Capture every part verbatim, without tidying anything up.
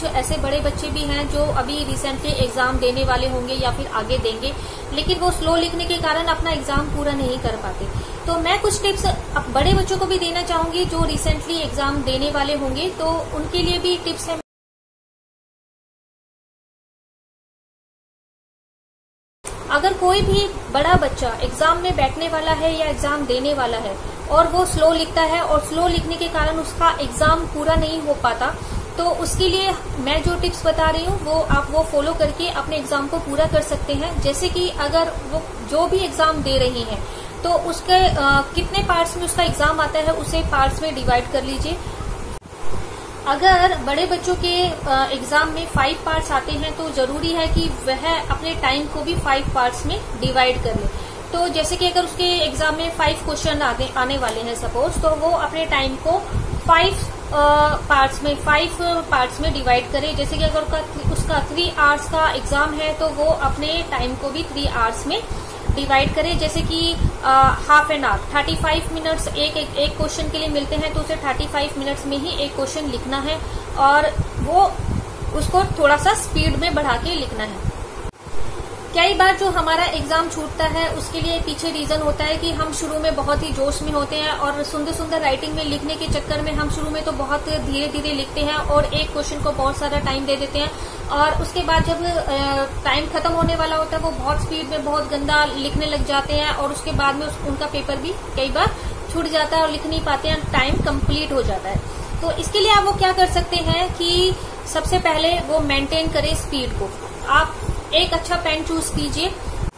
ऐसे बड़े बच्चे भी हैं जो अभी रिसेंटली एग्जाम देने वाले होंगे या फिर आगे देंगे, लेकिन वो स्लो लिखने के कारण अपना एग्जाम पूरा नहीं कर पाते। तो मैं कुछ टिप्स बड़े बच्चों को भी देना चाहूंगी जो रिसेंटली एग्जाम देने वाले होंगे, तो उनके लिए भी टिप्स है। अगर कोई भी बड़ा बच्चा एग्जाम में बैठने वाला है या एग्जाम देने वाला है और वो स्लो लिखता है और स्लो लिखने के कारण उसका एग्जाम पूरा नहीं हो पाता, तो उसके लिए मैं जो टिप्स बता रही हूँ वो आप वो फॉलो करके अपने एग्जाम को पूरा कर सकते हैं। जैसे कि अगर वो जो भी एग्जाम दे रही हैं तो उसके आ, कितने पार्ट्स में उसका एग्जाम आता है उसे पार्ट्स में डिवाइड कर लीजिए। अगर बड़े बच्चों के एग्जाम में फाइव पार्ट्स आते हैं तो जरूरी है कि वह अपने टाइम को भी फाइव पार्ट्स में डिवाइड कर ले। तो जैसे कि अगर उसके एग्जाम में फाइव क्वेश्चन आने, आने वाले हैं सपोज, तो वो अपने टाइम को फाइव पार्ट्स में फाइव पार्ट्स में डिवाइड करे। जैसे कि अगर उसका, उसका थ्री आवर्स का एग्जाम है तो वो अपने टाइम को भी थ्री आवर्स में डिवाइड करे। जैसे कि half an hour thirty five minutes एक एक, एक क्वेश्चन के लिए मिलते हैं, तो उसे थर्टी फाइव मिनट्स में ही एक क्वेश्चन लिखना है और वो उसको थोड़ा सा स्पीड में बढ़ा के लिखना है। कई बार जो हमारा एग्जाम छूटता है उसके लिए पीछे रीजन होता है कि हम शुरू में बहुत ही जोश में होते हैं और सुंदर सुंदर राइटिंग में लिखने के चक्कर में हम शुरू में तो बहुत धीरे धीरे लिखते हैं और एक क्वेश्चन को बहुत सारा टाइम दे देते हैं, और उसके बाद जब टाइम खत्म होने वाला होता है वो बहुत स्पीड में बहुत गंदा लिखने लग जाते हैं और उसके बाद में उनका पेपर भी कई बार छूट जाता है और लिख नहीं पाते हैं, टाइम कंप्लीट हो जाता है। तो इसके लिए आप वो क्या कर सकते हैं कि सबसे पहले वो मेंटेन करें स्पीड को। आप एक अच्छा पेन चूज कीजिए।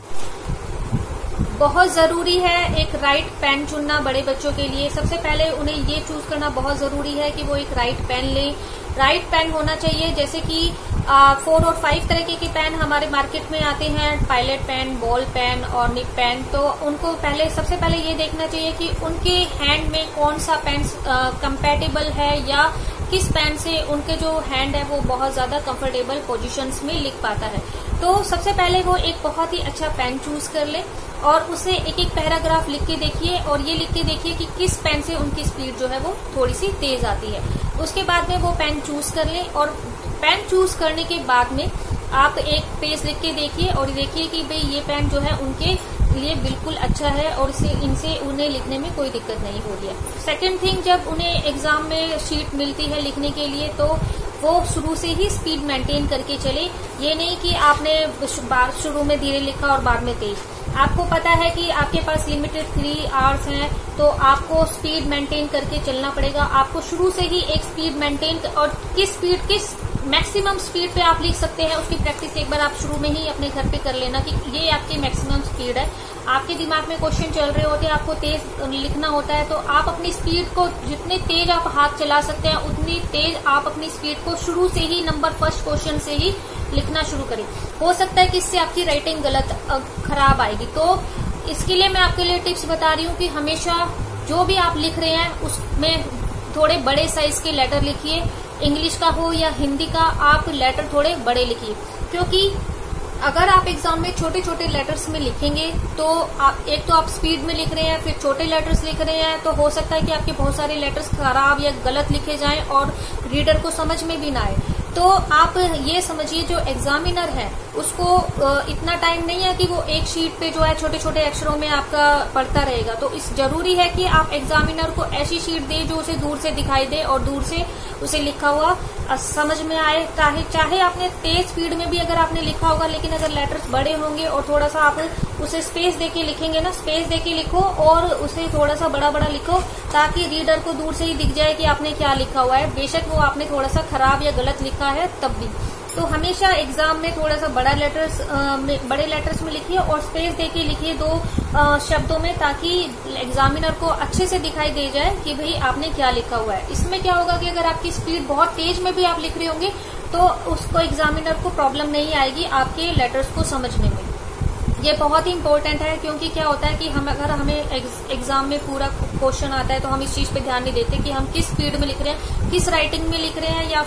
बहुत जरूरी है एक राइट पेन चुनना बड़े बच्चों के लिए। सबसे पहले उन्हें ये चूज करना बहुत जरूरी है कि वो एक राइट पेन लें। राइट पेन होना चाहिए, जैसे कि आ, फोर और फाइव तरीके के पेन हमारे मार्केट में आते हैं, पायलट पेन, बॉल पेन और निप पेन। तो उनको पहले सबसे पहले ये देखना चाहिए कि उनके हैंड में कौन सा पेन कंपैटिबल है या किस पेन से उनके जो हैंड है वो बहुत ज्यादा कंफर्टेबल पोजीशंस में लिख पाता है। तो सबसे पहले वो एक बहुत ही अच्छा पेन चूज कर ले और उसे एक एक पैराग्राफ लिख के देखिए और ये लिख के देखिए कि किस पेन से उनकी स्पीड जो है वो थोड़ी सी तेज आती है। उसके बाद में वो पेन चूज कर ले और पेन चूज करने के बाद में आप एक पेज लिख के देखिए और देखिए कि भाई ये पेन जो है उनके लिए बिल्कुल अच्छा है और इसे इनसे उन्हें लिखने में कोई दिक्कत नहीं हो रही है। सेकेंड थिंग, जब उन्हें एग्जाम में शीट मिलती है लिखने के लिए तो वो शुरू से ही स्पीड मेंटेन करके चले। ये नहीं कि आपने शुरू में धीरे लिखा और बाद में तेज। आपको पता है कि आपके पास लिमिटेड थ्री आवर्स हैं तो आपको स्पीड मेंटेन करके चलना पड़ेगा। आपको शुरू से ही एक स्पीड मेंटेन और किस स्पीड किस मैक्सिमम स्पीड पे आप लिख सकते हैं उसकी प्रैक्टिस एक बार आप शुरू में ही अपने घर पे कर लेना कि ये आपकी मैक्सिमम स्पीड है। आपके दिमाग में क्वेश्चन चल रहे होते हैं, आपको तेज लिखना होता है, तो आप अपनी स्पीड को जितने तेज आप हाथ चला सकते हैं उतनी तेज आप अपनी स्पीड को शुरू से ही नंबर फर्स्ट क्वेश्चन से ही लिखना शुरू करें। हो सकता है कि इससे आपकी राइटिंग गलत खराब आएगी, तो इसके लिए मैं आपके लिए टिप्स बता रही हूँ कि हमेशा जो भी आप लिख रहे हैं उसमें थोड़े बड़े साइज के लेटर लिखिए। इंग्लिश का हो या हिंदी का, आप लेटर थोड़े बड़े लिखिए, क्योंकि अगर आप एग्जाम में छोटे छोटे लेटर्स में लिखेंगे तो आप एक तो आप स्पीड में लिख रहे हैं फिर छोटे लेटर्स लिख रहे हैं, तो हो सकता है कि आपके बहुत सारे लेटर्स खराब या गलत लिखे जाएं और रीडर को समझ में भी ना आए। तो आप ये समझिए जो एग्जामिनर है उसको इतना टाइम नहीं है कि वो एक शीट पे जो है छोटे छोटे अक्षरों में आपका पढ़ता रहेगा। तो इस जरूरी है कि आप एग्जामिनर को ऐसी शीट दे जो उसे दूर से दिखाई दे और दूर से उसे लिखा हुआ समझ में आए। चाहे चाहे आपने तेज स्पीड में भी अगर आपने लिखा होगा, लेकिन अगर लेटर्स बड़े होंगे और थोड़ा सा आप उसे स्पेस देके लिखेंगे ना, स्पेस देके लिखो और उसे थोड़ा सा बड़ा बड़ा लिखो ताकि रीडर को दूर से ही दिख जाए कि आपने क्या लिखा हुआ है, बेशक वो आपने थोड़ा सा खराब या गलत लिखा है तब भी। तो हमेशा एग्जाम में थोड़ा सा बड़ा लेटर्स में बड़े लेटर्स में लिखिए और स्पेस देके लिखिए दो आ, शब्दों में, ताकि एग्जामिनर को अच्छे से दिखाई दे जाए कि भाई आपने क्या लिखा हुआ है। इसमें क्या होगा कि अगर आपकी स्पीड बहुत तेज में भी आप लिख रहे होंगे तो उसको एग्जामिनर को प्रॉब्लम नहीं आएगी आपके लेटर्स को समझने में। ये बहुत ही इम्पोर्टेंट है, क्योंकि क्या होता है कि हम अगर हमें एग्जाम में पूरा क्वेश्चन आता है तो हम इस चीज पे ध्यान नहीं देते कि हम किस स्पीड में लिख रहे हैं, किस राइटिंग में लिख रहे हैं, या फिर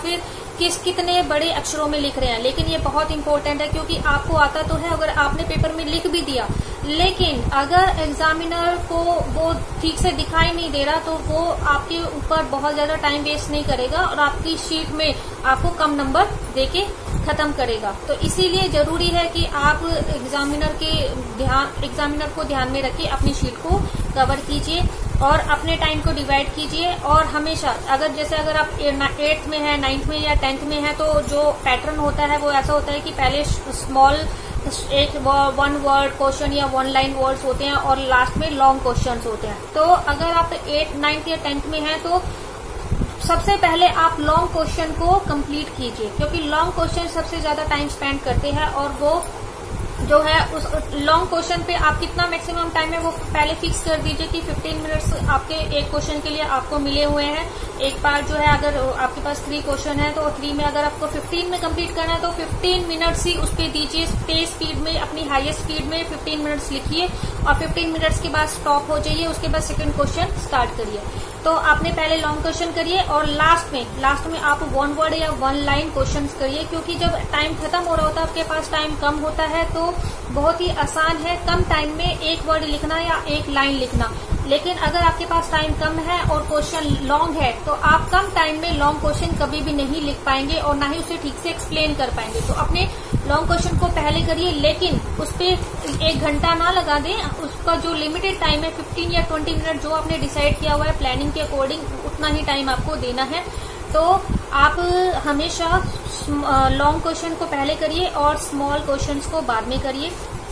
किस कितने बड़े अक्षरों में लिख रहे हैं। लेकिन ये बहुत इंपॉर्टेंट है, क्योंकि आपको आता तो है, अगर आपने पेपर में लिख भी दिया, लेकिन अगर एग्जामिनर को वो ठीक से दिखाई नहीं दे रहा तो वो आपके ऊपर बहुत ज्यादा टाइम वेस्ट नहीं करेगा और आपकी शीट में आपको कम नंबर देके खत्म करेगा। तो इसीलिए जरूरी है कि आप एग्जामिनर के ध्यान एग्जामिनर को ध्यान में रख के अपनी शीट को कवर कीजिए और अपने टाइम को डिवाइड कीजिए। और हमेशा अगर जैसे अगर आप एट्थ में है, नाइन्थ में या टेंथ में है, तो जो पैटर्न होता है वो ऐसा होता है कि पहले स्मॉल एक वन वर्ड क्वेश्चन या वन लाइन वर्ड्स होते हैं और लास्ट में लॉन्ग क्वेश्चंस होते हैं। तो अगर आप एट नाइन्थ या टेंथ में हैं तो सबसे पहले आप लॉन्ग क्वेश्चन को कंप्लीट कीजिए, क्योंकि लॉन्ग क्वेश्चन सबसे ज्यादा टाइम स्पेंड करते हैं और वो जो है उस लॉन्ग क्वेश्चन पे आप कितना मैक्सिमम टाइम है वो पहले फिक्स कर दीजिए कि फिफ्टीन मिनट्स आपके एक क्वेश्चन के लिए आपको मिले हुए हैं। एक बार जो है अगर आपके पास थ्री क्वेश्चन है तो थ्री में अगर आपको फिफ्टीन में कंप्लीट करना है तो फिफ्टीन मिनट्स ही उस पर दीजिए। तेज स्पीड में, अपनी हाईएस्ट स्पीड में फिफ्टीन मिनट्स लिखिए और फिफ्टीन मिनट्स के बाद स्टॉप हो जाइए। उसके बाद सेकंड क्वेश्चन स्टार्ट करिए। तो आपने पहले लॉन्ग क्वेश्चन करिए और लास्ट में लास्ट में आप वन वर्ड या वन लाइन क्वेश्चन करिए, क्योंकि जब टाइम खत्म हो रहा होता है, आपके पास टाइम कम होता है, तो बहुत ही आसान है कम टाइम में एक वर्ड लिखना या एक लाइन लिखना। लेकिन अगर आपके पास टाइम कम है और क्वेश्चन लॉन्ग है तो आप कम टाइम में लॉन्ग क्वेश्चन कभी भी नहीं लिख पाएंगे और ना ही उसे ठीक से एक्सप्लेन कर पाएंगे। तो अपने लॉन्ग क्वेश्चन को पहले करिए, लेकिन उस पर एक घंटा ना लगा दें। उसका जो लिमिटेड टाइम है फिफ्टीन या ट्वेंटी मिनट जो आपने डिसाइड किया हुआ है प्लानिंग के अकॉर्डिंग, उतना ही टाइम आपको देना है। तो आप हमेशा लॉन्ग क्वेश्चन को पहले करिए और स्मॉल क्वेश्चंस को बाद में करिए।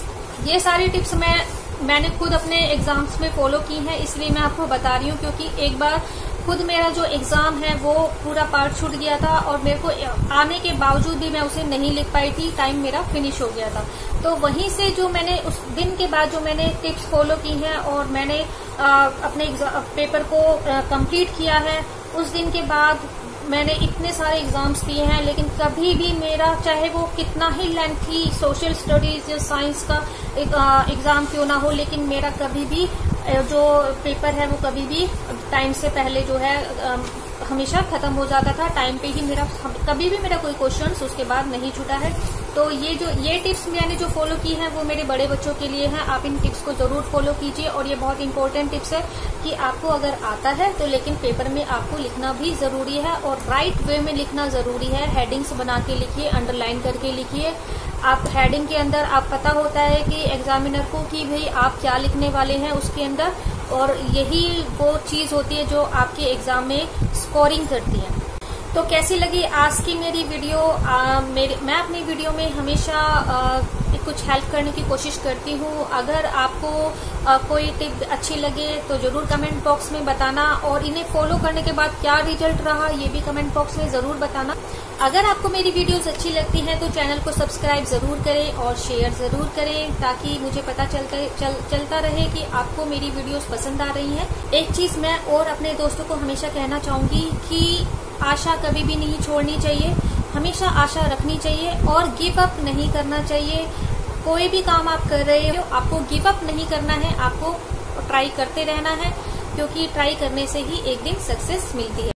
ये सारी टिप्स मैं मैंने खुद अपने एग्जाम्स में फॉलो की हैं, इसलिए मैं आपको बता रही हूँ, क्योंकि एक बार खुद मेरा जो एग्जाम है वो पूरा पार्ट छूट गया था और मेरे को आने के बावजूद भी मैं उसे नहीं लिख पाई थी, टाइम मेरा फिनिश हो गया था। तो वहीं से जो मैंने उस दिन के बाद जो मैंने टिप्स फॉलो की हैं और मैंने आ, अपने पेपर को कंप्लीट किया है, उस दिन के बाद मैंने इतने सारे एग्जाम्स दिए हैं, लेकिन कभी भी मेरा, चाहे वो कितना ही लेंथी सोशल स्टडीज या साइंस का एग्जाम क्यों ना हो, लेकिन मेरा कभी भी जो पेपर है वो कभी भी टाइम से पहले जो है हमेशा खत्म हो जाता था। टाइम पे ही मेरा, कभी भी मेरा कोई क्वेश्चन उसके बाद नहीं छूटा है। तो ये जो ये टिप्स मैंने जो फॉलो की हैं वो मेरे बड़े बच्चों के लिए हैं। आप इन टिप्स को जरूर फॉलो कीजिए और ये बहुत इंपॉर्टेंट टिप्स है कि आपको अगर आता है तो लेकिन पेपर में आपको लिखना भी जरूरी है और राइट वे में लिखना जरूरी है। हेडिंग्स बना के लिखिए, अंडरलाइन करके लिखिए। आप हेडिंग के अंदर आप पता होता है कि एग्जामिनर को कि भाई आप क्या लिखने वाले हैं उसके अंदर, और यही वो चीज होती है जो आपके एग्जाम में स्कोरिंग करती है। तो कैसी लगी आज की मेरी वीडियो? आ, मेरे मैं अपनी वीडियो में हमेशा आ, कुछ हेल्प करने की कोशिश करती हूँ। अगर आपको आ, कोई टिप अच्छी लगे तो जरूर कमेंट बॉक्स में बताना, और इन्हें फॉलो करने के बाद क्या रिजल्ट रहा ये भी कमेंट बॉक्स में जरूर बताना। अगर आपको मेरी वीडियोस अच्छी लगती हैं तो चैनल को सब्सक्राइब जरूर करें और शेयर जरूर करें, ताकि मुझे पता चलता चल, चलता रहे कि आपको मेरी वीडियोस पसंद आ रही हैं। एक चीज मैं और अपने दोस्तों को हमेशा कहना चाहूंगी कि आशा कभी भी नहीं छोड़नी चाहिए, हमेशा आशा रखनी चाहिए और गिव अप नहीं करना चाहिए। कोई भी काम आप कर रहे हो आपको गिव अप नहीं करना है, आपको ट्राई करते रहना है, क्योंकि ट्राई करने से ही एक दिन सक्सेस मिलती है।